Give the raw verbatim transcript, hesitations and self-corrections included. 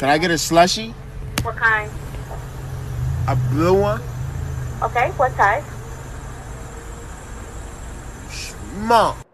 Can I get a slushie? What kind? A blue one? Okay, what size? Mom.